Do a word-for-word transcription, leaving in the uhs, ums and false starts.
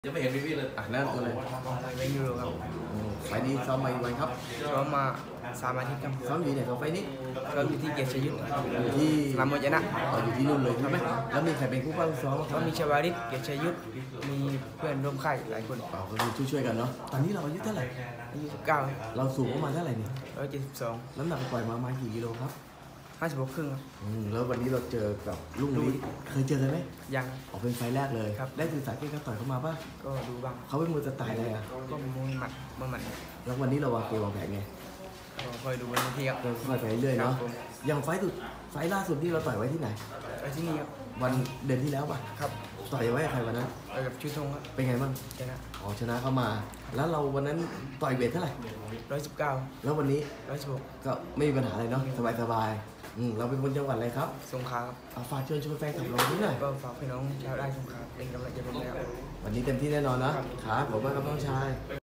จะไม่เห็นพี่พี่เลยอ่ะนั่นอะไรไม่ยูโรครับไฟนี้ซ้อมมาอีกวันครับซ้อมมาสามอาทิตย์ครับซ้อมอยู่ไหนครับไฟนี้ก็อยู่ที่เกียรติชยุทธอยู่ที่ลำมวยนะอ๋ออยู่ที่นู่นเลยใช่ไหมแล้วมีใครเป็นคู่ป้าคู่ซ้อมก็มีชวาริตเกียรติชยุทธมีเพื่อนร่วมค่ายหลายคนอ๋อก็คือช่วยๆกันเนาะตอนนี้เราอายุเท่าไหร่อายุสิบเก้าเราสูงประมาณเท่าไหร่นี่ร้อยเจ็ดสิบสองน้ำหนักปล่อยมาประมาณกี่กิโลครับห้าสิบหกครึ่งครับอืมแล้ววันนี้เราเจอกับลุงนี้เคยเจอกันไหมยังออกเป็นไฟแรกเลยครับได้ศึกษาเกมการต่อยเขามาป่ะก็ดูบ้างเขาเป็นมวยสไตล์อะไรอ่ะก็มวยหมัดมวยหมัดแล้ววันนี้เราวางเกมวางแผนไงก็คอยดูบนทีครับก็ค่อยไปเรื่อยเนาะอย่างไฟสุดไฟล่าสุดที่เราต่อยไว้ที่ไหนไปที่นี่ครับวันเดือนที่แล้วป่ะครับต่อยไว้กับใครวันนั้นไปกับชูทงครับเป็นไงบ้างชนะอ๋อชนะเข้ามาแล้วเราวันนั้นต่อยเวทเท่าไหร่ร้อยสิบเก้าแล้ววันนี้ร้อยสิบหกก็ไม่มีปัญหาอะไรเนาะสบายสบายอืมเราเป็นคนจังหวัดอะไรครับสงขลาครับเอาฝากเชิญชวนแฟนคลับเราด้วยหน่อยก็ฝากพี่น้องชาวได้สงขลาเป็นกำลังใจผมนะครับวันนี้เต็มที่แน่นอนนะครับผมว่ากับน้องชาย